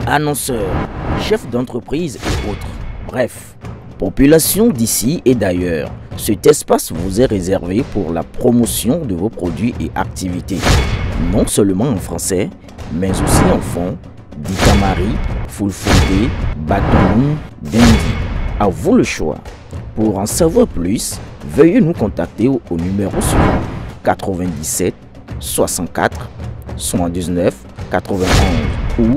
annonceurs, chefs d'entreprise et autres. Bref, population d'ici et d'ailleurs, cet espace vous est réservé pour la promotion de vos produits et activités. Non seulement en français, mais aussi en fond, Ditamari, Fulfulde, Batoum, Dendi. À vous le choix. Pour en savoir plus, veuillez nous contacter au numéro suivant 97 64 79 91 ou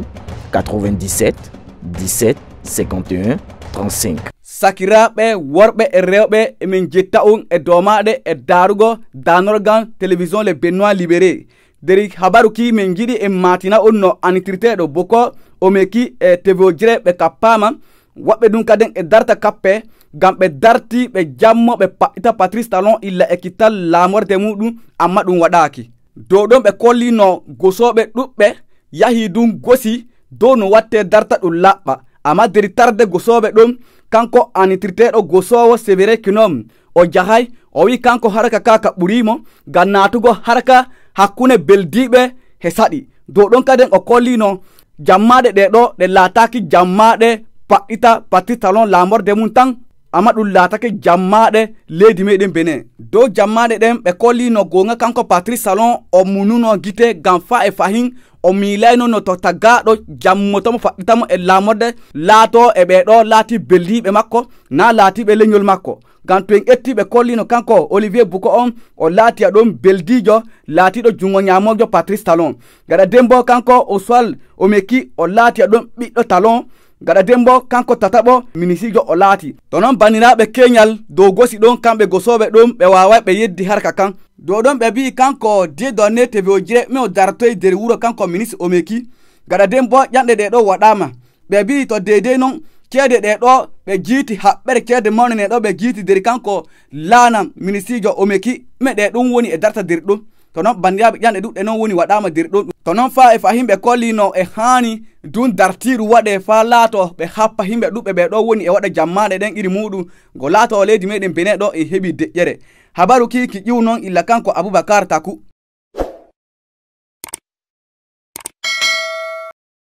97 17 51 35. Sakiraɓe worɓe e rewɓe emin jetta on e domaɗe e darugo danorgal télévision le Benoît Libéré. Deri habaru ki min jiɗi en matina on no anitirteɗo boko o meki e tevojire ɓe kappama woɓɓe ɗum kaden e darta kappe gam ɓe darti ɓe jammo ɓe paɗɗita Patrice Talon illa ekkital lamorde muɗum amma ɗum waɗaki. Dow ɗon ɓe kolli no gosoɓe ɗuɓɓe yahi ɗum gosi dow no watte darta ɗum laɓɓa amma deri tarde gosoɓe ɗum kanko anitirteɗo gosowo Sévérin Kinom o jahay o wi kanko haraka kaka ɓurimo gam natugo haraka hakkunde beldiɓe he saɗi. Dow ɗon kaden o kollino jammaɗe ɗe ɗo ɗe laataki jammaɗe paɗɗita Patrice Talon lamorde mum tan amma ɗum laatake jammaɗe leydi meɗen Benin. Dow jammaɗe ɗen ɓe kollino gonga kanko Patrice Talon o mununo gite gam fa e fahin o miilayno no to tagaɗo jammotomo faɗɗitamo e lamorde laato e ɓeɗo laati beldiɓe makko na laatiɓe leñol makko. Gam to en ƴetti ɓe kollino kanko Olivier Bouko on o laati aɗon beldijo laatiɗo jungo ñamojo Patrice Talon. Gaɗa dembo kanko Oswald o meki o laati aɗon ɓiɗɗo Talon. Gaɗa dembo kanko Tataɓo minisijo o laati. To noon bandiraɓe keñal dow gosi ɗon kamɓe gosoɓe ɗum ɓe waway ɓe yeddi harka kan. Dow ɗon ɓe mbi kanko Dieudonné Tevojire mi o dartoye nder wuro kanko ministre o meki. Gaɗa dembo ƴanɗe ɗe ɗo waɗama ɓe mbi to deydey noon ceede ɗe ɗo ɓe jiiti haɓɓere ceede mawne ɗe ɗo ɓe jiiti nder kanko laanam ministre o meki me ɗe ɗum woni e darta nder ɗum. To noon bandiraɓe ƴanɗe ɗuɗɗe noon woni waɗama nder ɗum. To noon fa e fahimɓe kollino e hani dun dartiru waɗe fa laato ɓe happa himɓe ɗuɓɓe ɓe ɗo woni e waɗa jammaɗe ɗen iri muɗum go laato o leydi meɗen Benin ɗo e heeɓi deƴƴere. Habaru ki ƴiw noon illa kanko Aboubacar Taku.